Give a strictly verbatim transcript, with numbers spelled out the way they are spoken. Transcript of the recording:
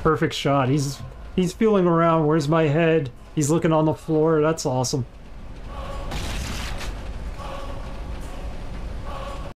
perfect shot. He's he's feeling around. Where's my head? He's looking on the floor. That's awesome.